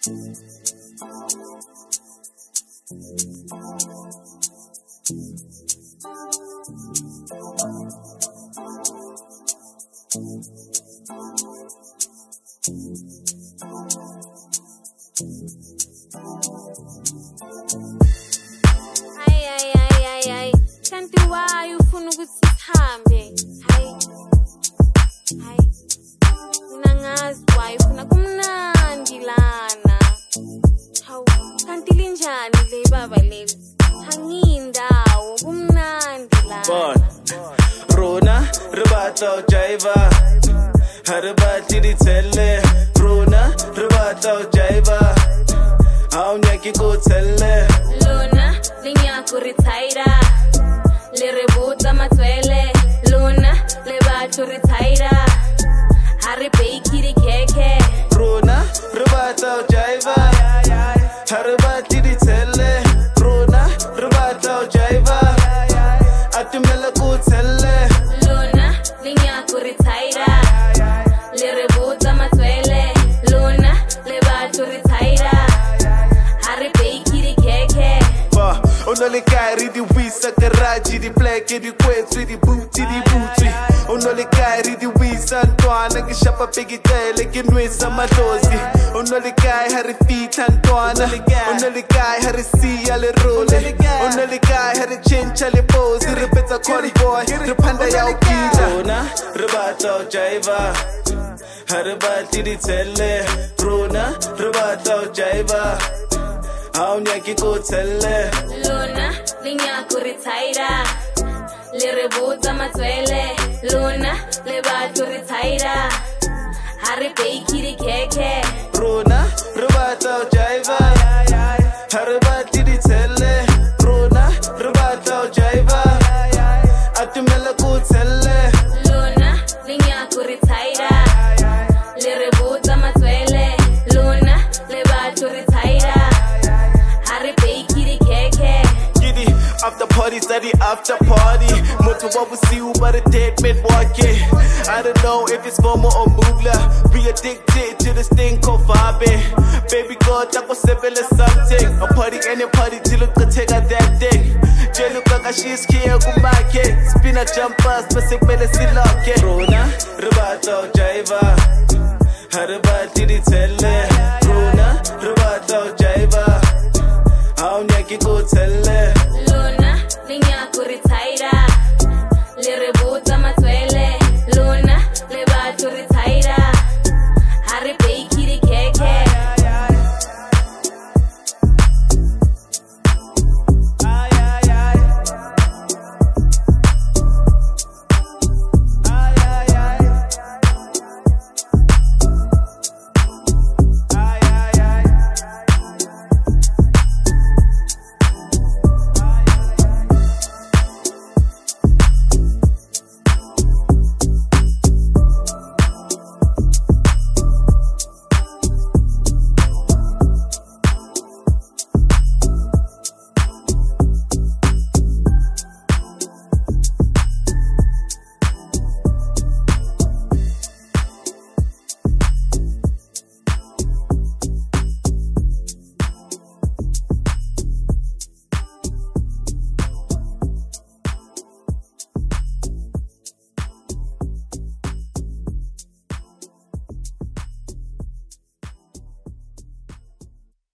Ay, kanti why ufuna ukuthi sihambe? Hayi, mina ngazi why ufuna kumnandi lana. Hawu, kanti linjani le baba leli? Hangindawo kumnandi lana. Rona, rebata ujaiva. Haribati Ditshele. Rona, rebata ujaiva. Aunyaki kutele. Luna, linyaku ritaira. Lirebuta matwele. Luna, lebatu ritaira. Haribe kiri keke. Rona, rebata ujaiva. Haribati Ditshele. Rona, rebata ujaiva. Atumela kutele. Luna, linyaku ritaira. Lirebuta matwele. Luna, lebatu ritaira. Haribe kiri keke. Only carry the wisa karaji the black the quets with the booty the booty. Only carry the wisa Antoine que chapa pigitele que nuesa matosi. Only guy had a feet Antoine. Only guy had a see alle role. Only guy had a change alle pose. Repeat a corny boy. The panda yao kita. Rona, rebata ujaiva. Haribati Ditshele. Rona, rebata ujaiva. Aunyaki kutele. Luna, linyaku ritaira. Lirebuta matwele. Luna, lebatu ritaira. Haribe kiri keke. Rona, rebata ujaiva. Haribati Ditshele. Rona, rebata ujaiva. Atumela kutele. Luna, linyaku ritaira. Lirebuta matwele. Luna, lebatu ritaira. After party, study after party. Moto what we see you but a dead man walking. I don't know if it's formal or mugla. We addicted to this thing called vibing. Baby girl, that was simple as something. A party and a party till you could take out that thing. Jello kaka she's here kumake. Spin a jumpers, but se pele silake. Rona, rebata ujaiva. Haribati Ditshele.